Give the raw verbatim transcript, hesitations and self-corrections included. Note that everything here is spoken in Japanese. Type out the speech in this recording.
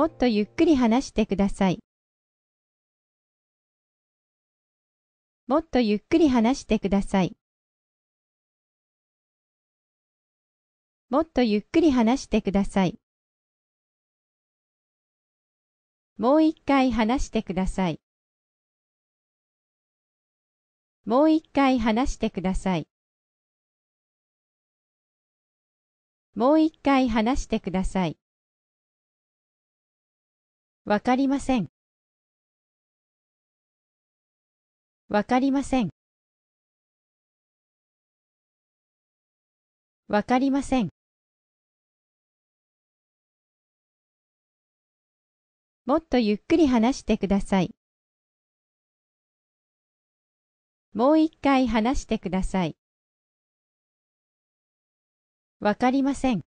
もっとゆっくり話してください。もっとゆっくり話してください。もっとゆっくり話してください。もう一回話してください。もう一回話してください。もう一回話してください。わかりません。わかりません。わかりません。もっとゆっくり話してください。もう一回話してください。わかりません。